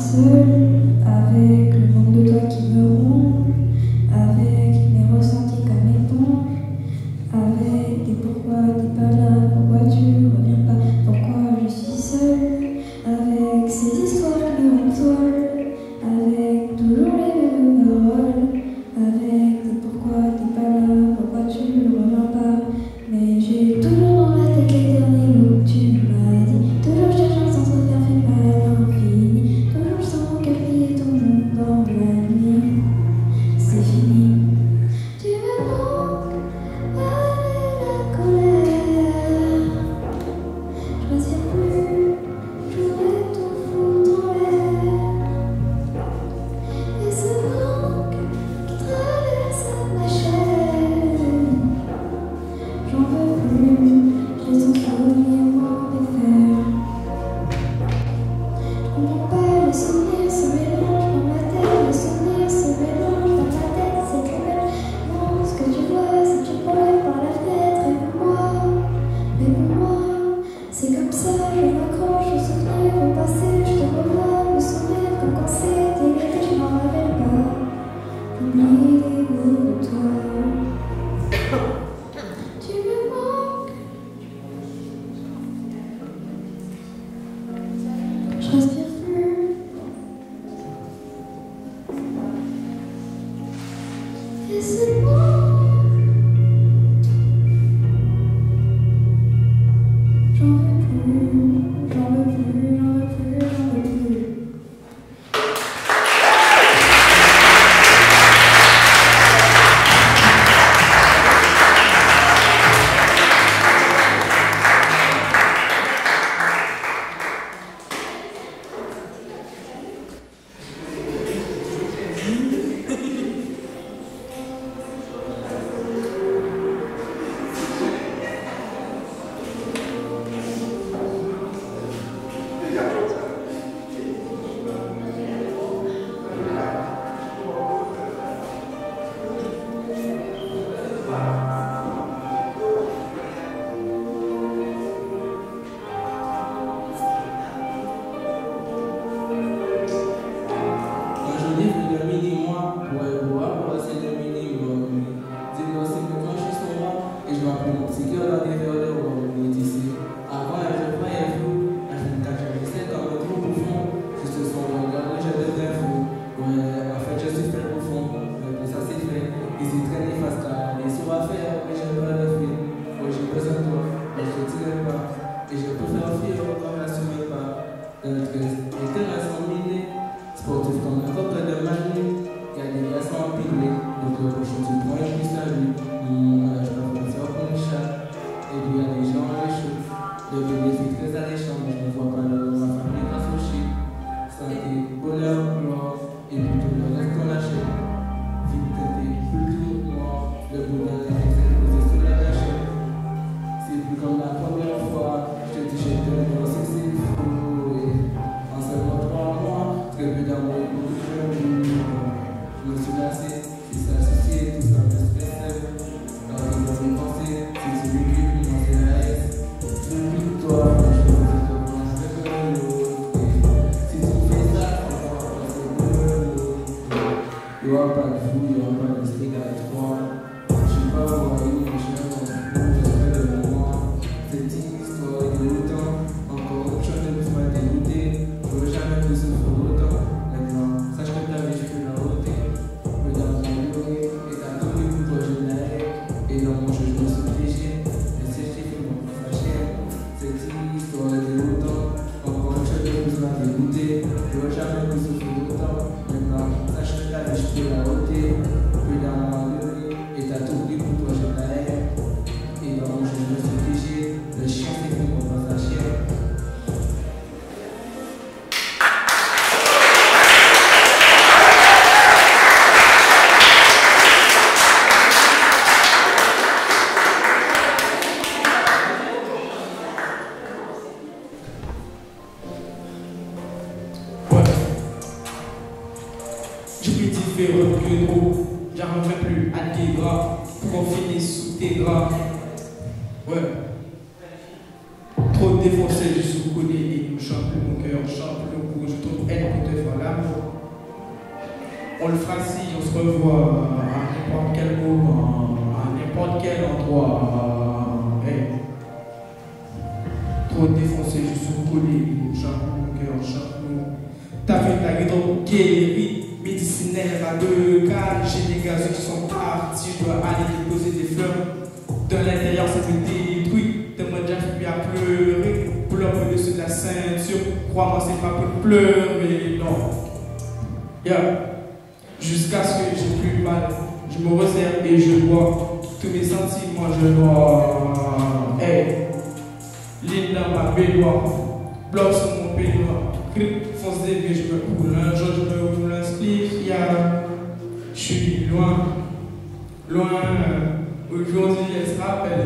seule, avec le manque de toi qui me ronge, avec mes ressentis comme éponge, avec des pourquoi t'es pas là, pourquoi tu reviens pas, pourquoi je suis seule, avec ces histoires qui me rendent folle, avec toujours les mêmes paroles, avec des pourquoi t'es pas là, pourquoi tu reviens pas, mais j'ai toujours dans la tête les derniers mots que tu m'as dit, toujours cherchant sans se faire fait pas l'infini, toujours sans calmer ton monde dans la nuit, c'est fini. Tu me manques, avec la colère, je respire plus, je voudrais tout foutre en l'air, et ce manque qui traverse ma chair, j'en veux plus, je les sens souvenir m'en défaire. Je comprends pas, les souvenirs se mélangent dans ma tête, les souvenirs se mélangent dans ma tête, c'est cruel. Non, ce que tu vois, c'est que tu pourrais par la fenêtre, et pour moi, c'est comme ça, je m'accroche aux souvenirs au passé, je te revois me souvenir comme quand c'était l'été, je m'en rappelle pas, j'oublie les mots de toi. Tu me manques, je respire plus, et c'est moi. J'en veux plus, j'en veux plus, j'en veux plus, j'en veux plus. Aujourd'hui, plus de mini-mois pour voir c'est de mini-mois. Dis-moi, c'est que quand je suis sur moi et je m'appelle mon petit cœur dans des verres de roi, on est ici. Avant, je voyais flou, je me cachais comme un trou profond. Juste sur mon regard, je deviens fou. Ouais, en fait, je suis très profond. Mais ça, c'est fait. Ici, très néfaste, car les sous à faire, mais je ne peux pas le faire. Ouais, j'ai besoin de toi, mais je ne tire pas. Et je peux faire fuir comme la souris pas. Les terrains sont minés. Sportif comme un coq de Manu, il y a des glaçons empilés, donc le prochain du point est plus à lui. Je peux faire comme une chat, et puis il y a des gens à l'échou. Le bébé fait très alléchant, mais je ne vois pas ma famille grâce au chien. Santé, bonheur, gloire, et puis tout le reste qu'on achète. Vite têté, plus mort, le bonheur est posé sur la gâchette. C'est plus comme la première fois, je te dis, je te le c'est fou. En seulement 3 mois, que plus d'amour, je me suis lassé, si ça suffit, tout ça me stresse. Quand je dois me penser, si tu m'écris, moi c'est la haine. Je m'oublie de toi, je te pense que l'autre. Si tu fais ça, c'est l'autre. Il n'y aura pas de fou, il n'y aura pas de stick avec toi. Je ne suis pas voyou, mais je suis un fou, j'espère de moi. Cette histoire est autant, encore autre chose de plus m'a dégoûté. Je ne veux jamais plus souffrir autant. Maintenant, sache que ta vie, je peux la ôter. Me dans mon bureau, et t'as tout le coup, toi je n'arrête. Et dans mon jeu, je me suis fléché. Et si je t'ai fait mon fâché, cette histoire est autant, encore autre chose de plus m'a dégoûté. Je ne veux jamais plus souffrir autant. Maintenant, sache que ta vie, je peux la ôter. Plus dans mon bureau, et t'as tout le coup, toi je n'arrête. Et dans mon jeu, je me suis fléché. Le chien, c'est fait mon fâché. Qu'une roue, j'arriverai plus à tes bras, pour finir sous tes draps. Ouais. Trop défoncé, je suis connu et chante plus mon cœur, chante plus mon cou, je trouve elle pour te faire l'amour. On le fera si on se revoit à n'importe quel moment, à n'importe quel endroit. Hey. Trop défoncé, je suis collé, chante plus mon cœur, chante plus mon cou. T'as fait ta guitare guérie, médicinaire à 2 cas, j'ai des gazeux qui sont partis, je dois aller déposer des fleurs. De l'intérieur, ça me détruit, de moi déjà je suis à pleurer, pour au-dessus de la ceinture, crois-moi, c'est pas pour pleurer, non. Yeah. Jusqu'à ce que j'ai plus mal, je me resserre et je bois, tous mes sentiments je dois. Hey, ligne dans ma baignoire, bloc sur mon peignoir. Fonce des vies, je me roule un jour, je me roule un split, je suis loin, loin, aujourd'hui elle se rappelle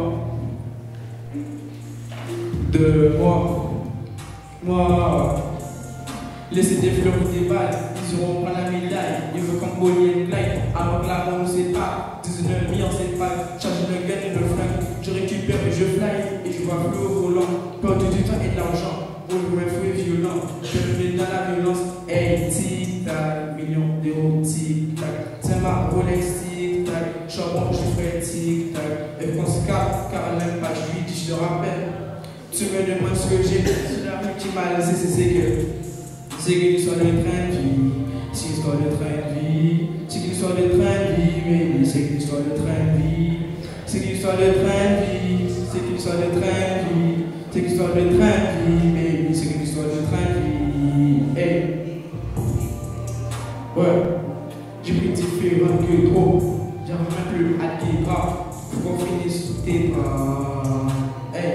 de moi, laisser des fleurs ou des balles, ils auront pas la médaille, ils veulent comme Bonnie and Clyde, avant que l'amour ne sait pas, 19 millions c'est pas, charge le gun et le flingue, je récupère et je fly, et je vois plus au volant, perdu du temps et de l'argent. On me fait violent, je me mets dans la violence. Hey, tic-tac, millions d'euros, tic-tac. C'est ma Rolex, tic-tac. Charbon, je fais tic-tac. Et qu'on se capte, car elle n'aime pas, je lui dis, je te rappelle. Tu me demandes ce que j'ai, c'est la rue qui m'a laissé, c'est qu'une histoire de train de vie. C'est une histoire de train de vie. C'est qu'une histoire de train de vie, mais c'est qu'une histoire de train de vie. C'est qu'une histoire de train de vie. C'est qu'une histoire de train de vie. C'est une histoire de train de vie, baby, c'est une histoire de train de vie. Hey. Ouais, j'ai pris différent que trop. J'arrive même plus à tes bras. Faut qu'on finisse sous tes bras. Hey.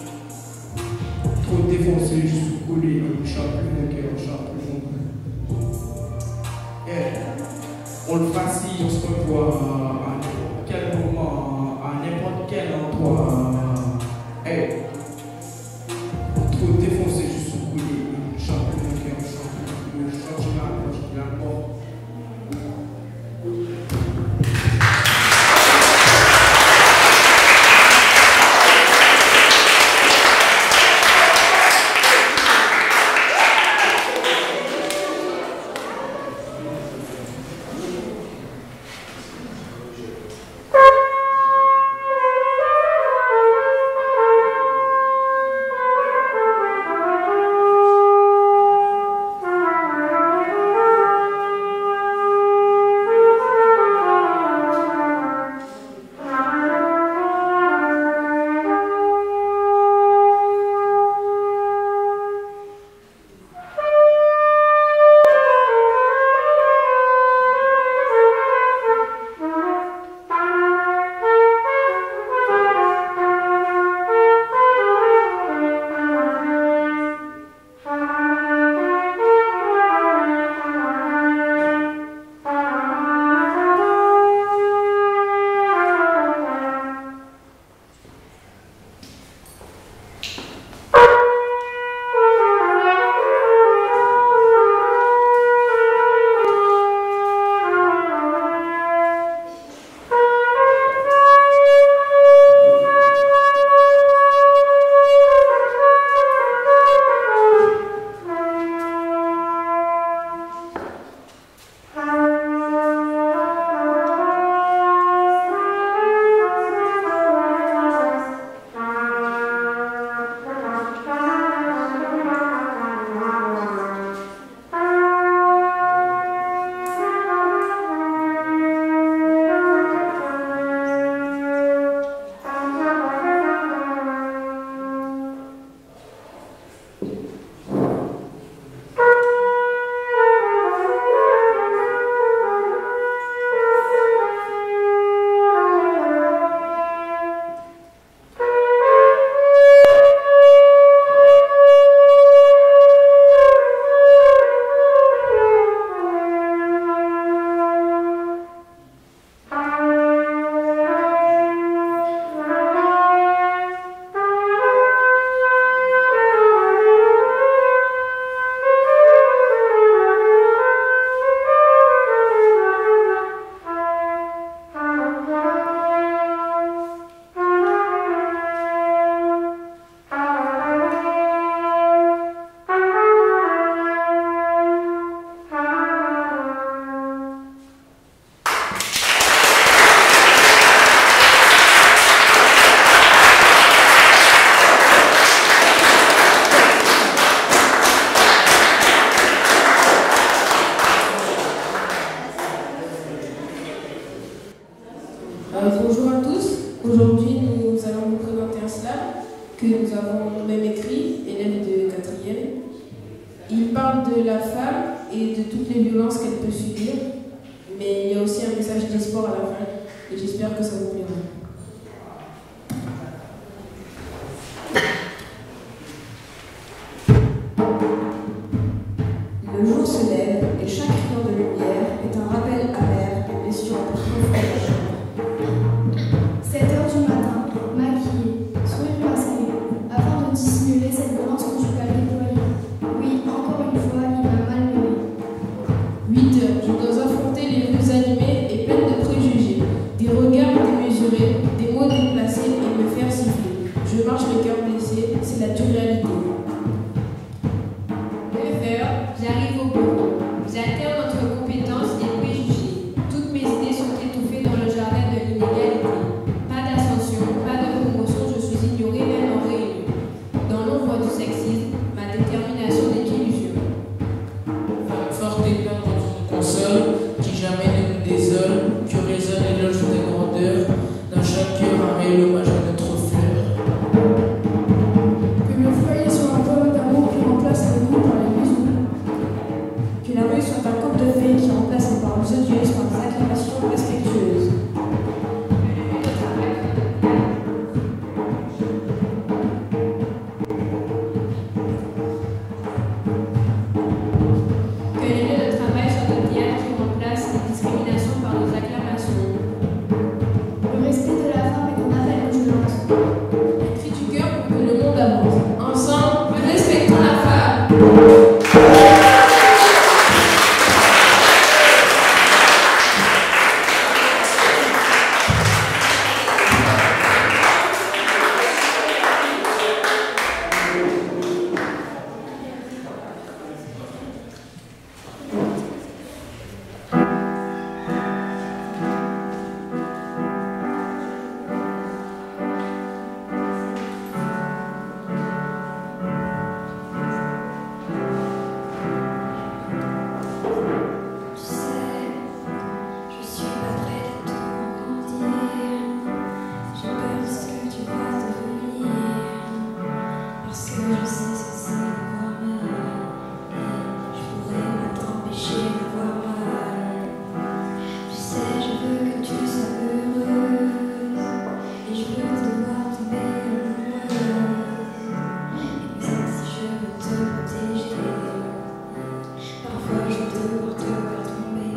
Trop défoncé, je suis collé. Je chante plus mon cœur, je chante plus mon cou. Hey. On le fera si on se revoit à n'importe quel moment, à n'importe quel endroit. Hey. Trop défoncé, je suis coulé, je chante plus mon cœur, je chante la mort. le même écrit, élève de 4e. Il parle de la femme et de toutes les violences qu'elle peut subir, mais il y a aussi un message d'espoir à la fin, et j'espère que ça vous plaira. Le jour se lève et chaque rayon de lumière est un rappel amer des blessures profondes. 7 heures du matin, maquillée, sourire masqué, afin de dissimuler cette violence conjugale déployée. Oui, encore une fois, il m'a malmené. 8 heures, je dois affronter les rues animées et pleines de préjugés, des regards démesurés, des mots déplacés et me faire siffler. Je marche le cœur blessé, c'est la dure réalité. 9 heures, j'arrive au bureau. J'alterne entre compétences et préjugés. Toutes mes idées sont étouffées dans le jardin de l'inégalité. Pas d'ascension, pas de promotion, je suis ignorée même en réunion. Dans l'ombre du sexisme, ma détermination n'est qu'illusion. Femme forte et pleine dans une console, qui jamais ne nous désole, que résonne l'éloge des grandeurs, dans chaque cœur un réel hommage à notre fleur. Que le foyer soit un poème d'amour qui remplace le goût par les bisous. Que la rue soit un conte de fées qui remplace les paroles odieuses par des acclamations respectueuses. Que les lieux de travail soient de théâtre qui remplacent les discriminations par des acclamations. Le respect de la femme est qu'on appelle violence. Cri du cœur pour que le monde avance. Ensemble, respectons la femme. Tu sais, je suis pas près de tout grandir. J'ai peur de ce que tu vas devenir. Parce que je sais ce que c'est de voir mal. Et je pourrais pas t'empêcher de voir mal. Tu sais, je veux que tu sois heureuse. Et je veux te voir tomber amoureuse. Et même si je veux te protéger, parfois je te vois tomber.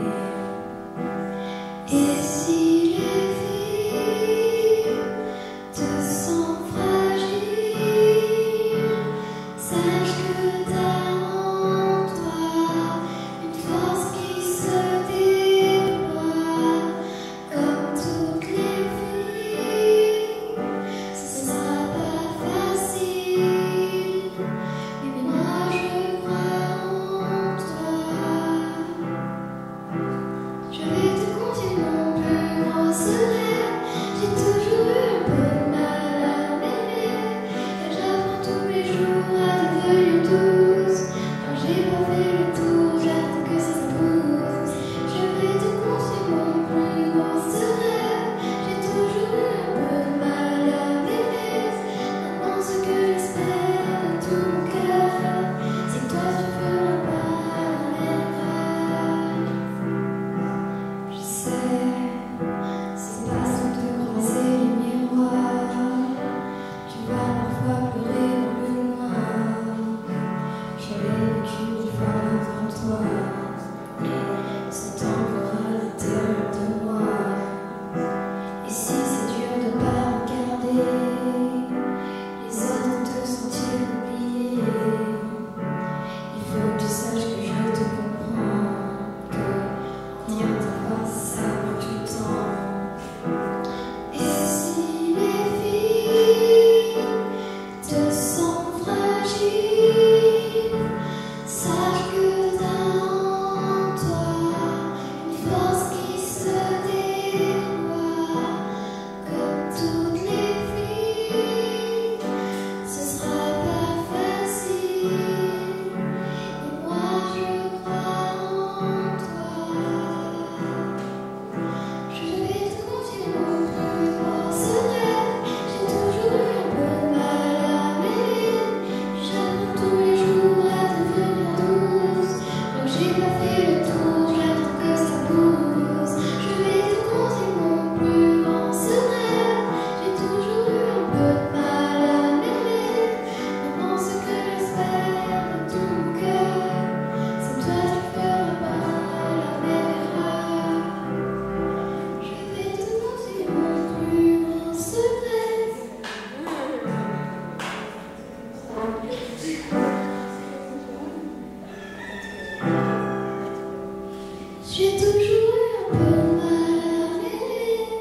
Et si les filles te sentent fragiles, J'ai toujours un peu mal à rêver.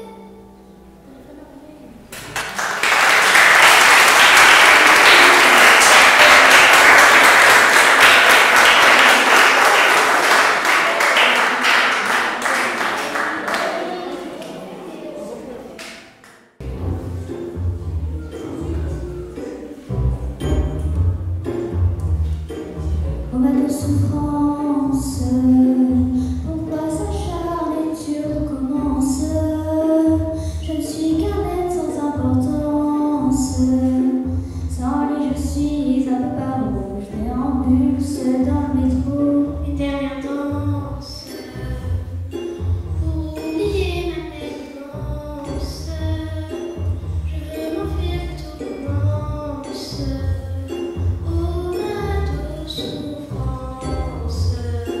Oh ma douce souffrance, pourquoi s'acharner, tu recommences? Je ne suis qu'un être sans importance. Sans lui je suis un peu paro. Je déambule dans le métro. Une dernière danse pour oublier ma dépense. Je veux m'enfuir que tout commence. Oh ma douce souffrance.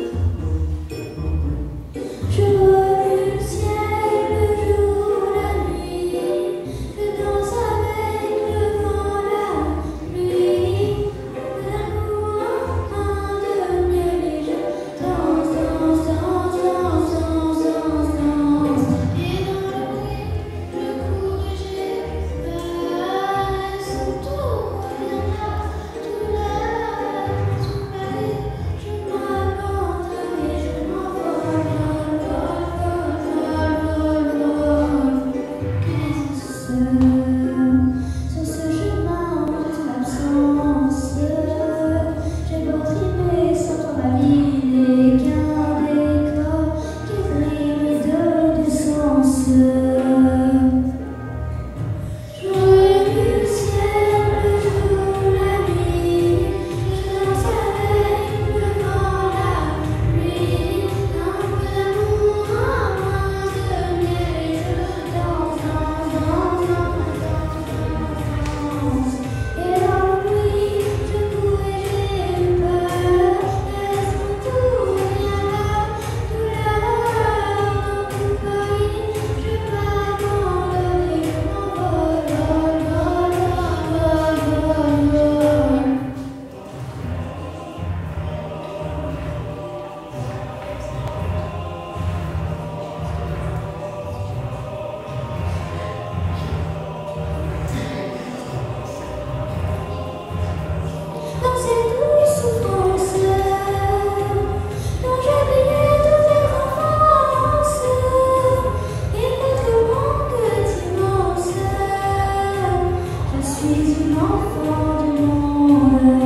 Je vois le ciel, le jour, la nuit. Je danse avec le vent, la pluie. L'amour en de miel et je danse, danse, danse, danse, danse, danse, danse. Et dans le bruit, je cours et j'ai peur. Sans tout reviendra, tout là, tout Paris. Je m'abandonne et je m'envole, sur ce chemin en toute absence. J'ai beau trimer sans toi, ma vie n'est qu'un décor qui brille de sens. Je regarde le ciel, le jour, la nuit. Je danse avec le vent, la pluie. Un peu d'amour, un brin de miel et je danse, danse, danse, danse, danse. Et dans le bruit, je cours et j'ai peur. Laisse-moi tout, rien là, tout là, dans tout Paris. Je m'abandonne et je m'envole, vol, vol, vol, vol, vol. Dans cette douce souffrance dont j'ai brillé toute l'enfance et quelques manques immenses, je suis une enfant du monde.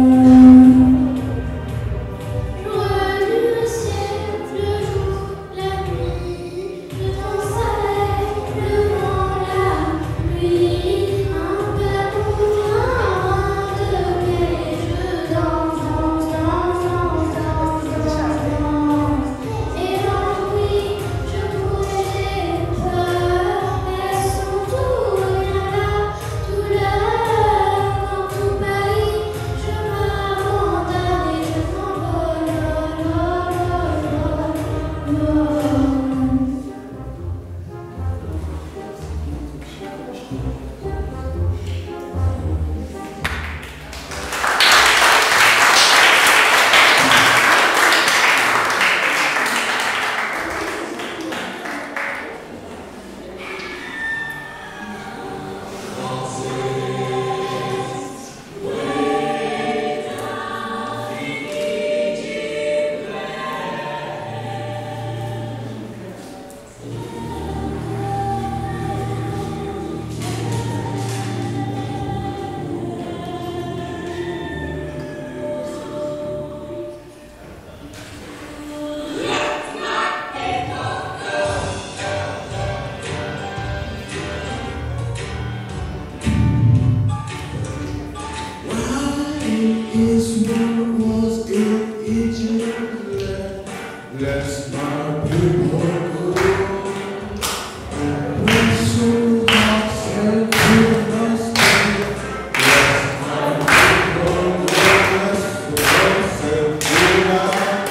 Je regarde le ciel, le jour, la nuit. Je danse avec le vent, la pluie. Un peu d'amour, un brin de miel et je danse, danse, danse, danse, danse, danse, danse. Et dans le bruit, je cours et j'ai peur. Elles sont tout, rien là, tout là, dans tout Paris. Je m'abandonne et je m'envole, vol, vol, vol, vol. Let's my people go. We're so lost and we must stay. Let my people go. Let's go and do that.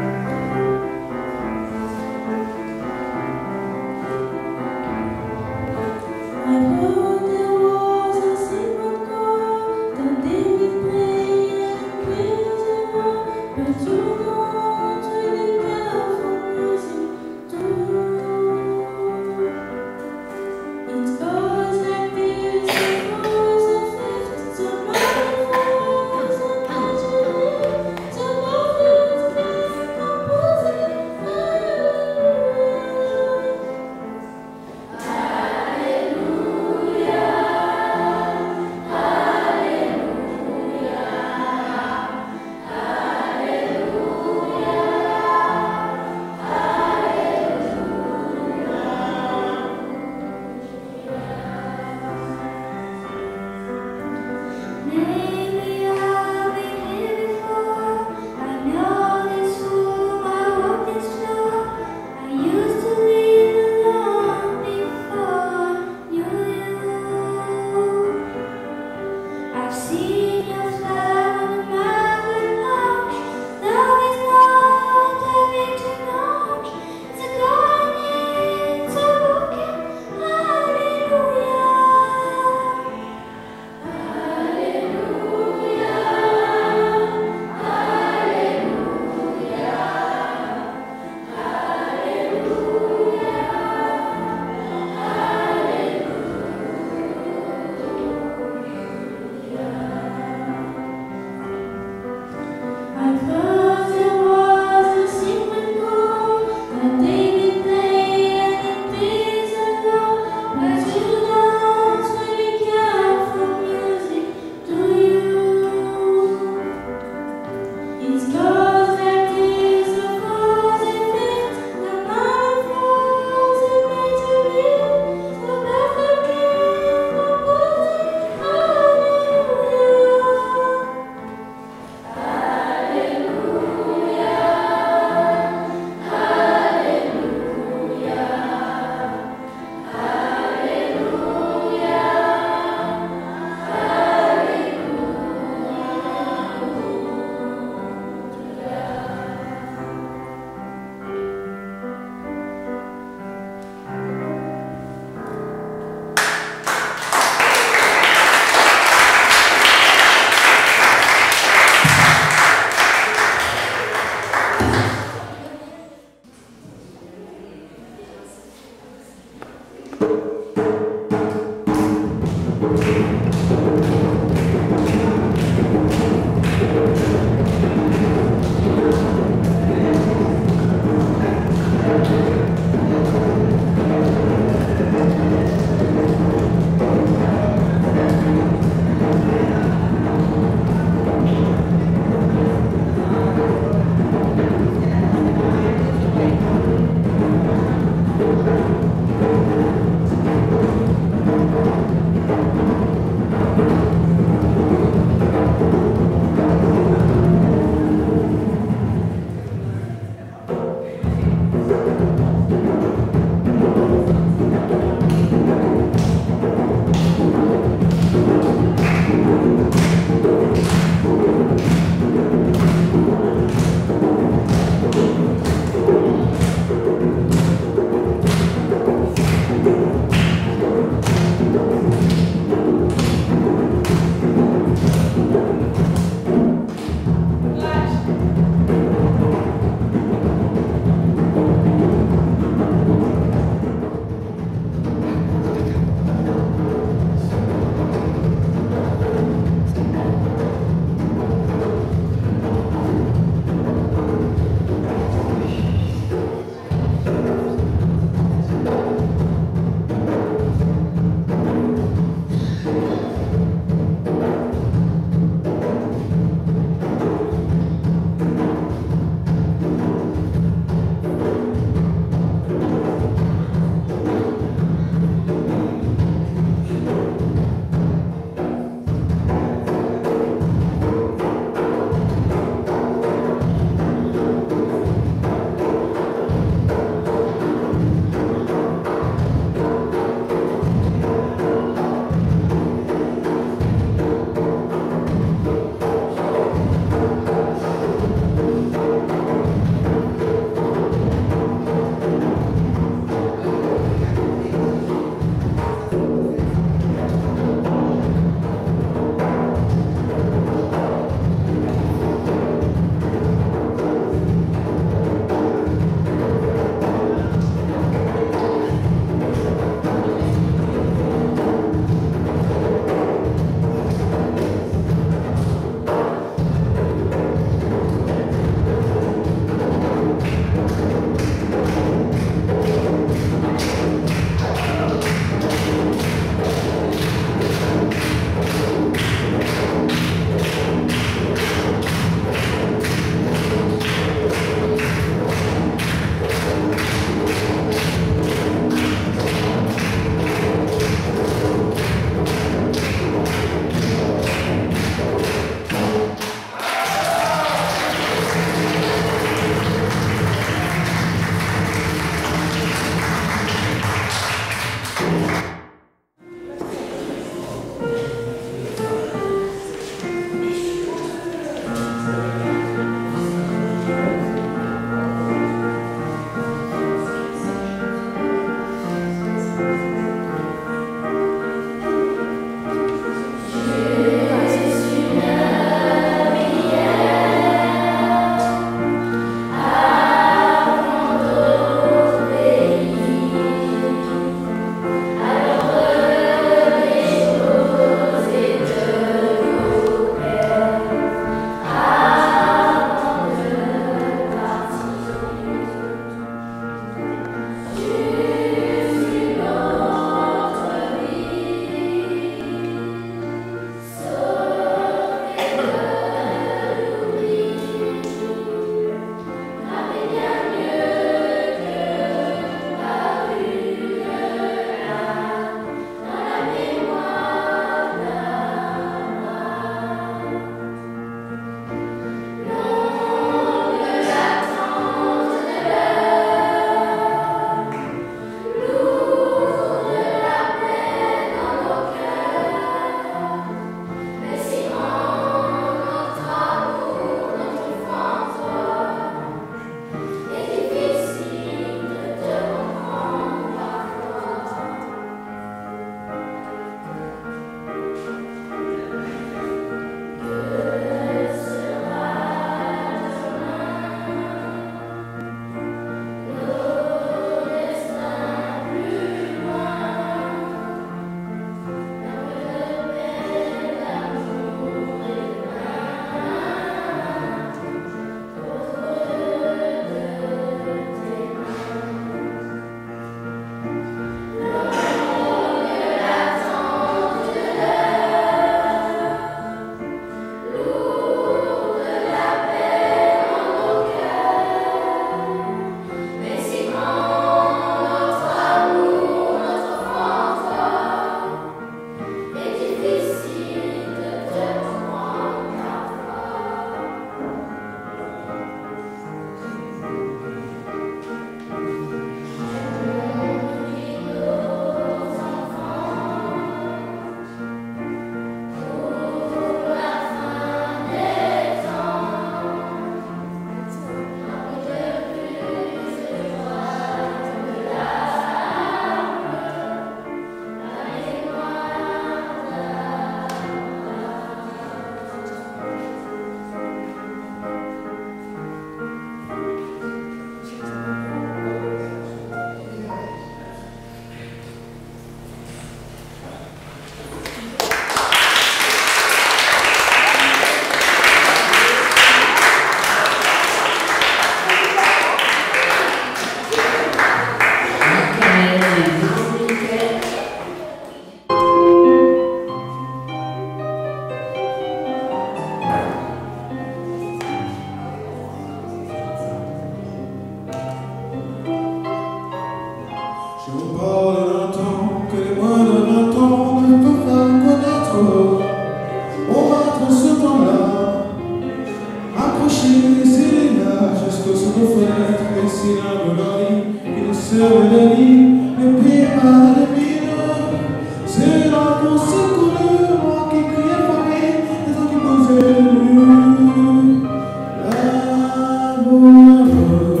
Je vous parle d'un temps que les moins de 20 ans ne peuvent pas connaître. On va dans ce temps-là, accrocher les célinas jusqu'au sous nos fenêtres, les cylindres de leur lit, qui nous servent de lit, les pieds à des mines. C'est là qu'on se coule, moi qui criais pareil, les gens qui posaient le lieu. La bohème,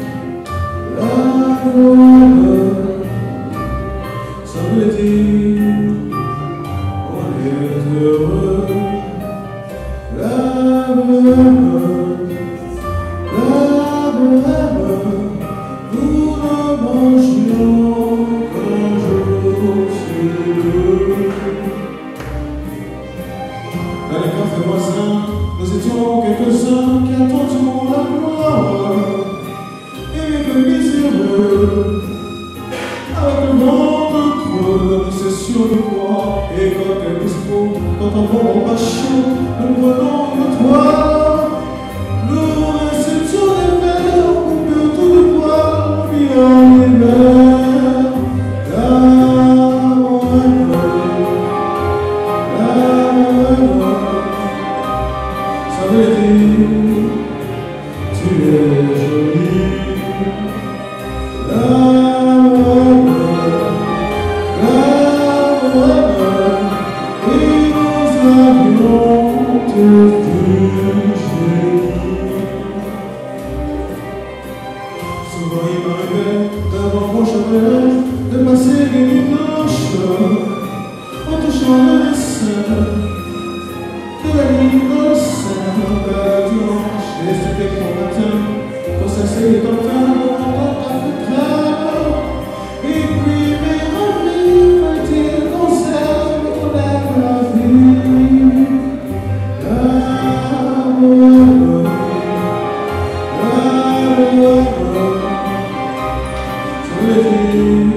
ça veut dire on est heureux. La bohème, nous ne mangions qu'un jour sur deux. Dans les cafés voisins, nous étions quelques-uns qui attendions la gloire. Et que miséreux, avec le vent de creux, nous cessions de croire. Et quand elle dispo, quand on va au bachot, nous prenons une toile. Nous réceptions des verres, coupés autour du poil, puis on les verres. La bohème, ça veut dire tu es jolie. La bohème, et nous avions tous du génie. Souvent il m'arrivait devant mon chevet de passer des nuits blanches en touchant le dessin de la ligne au sein de dimanche. Et c'était pour matin, quand ça s'est enfin dans ta feutrale. Et puis mes envies, petit concert, qu'on aime la vie. La bohème, ça veut dire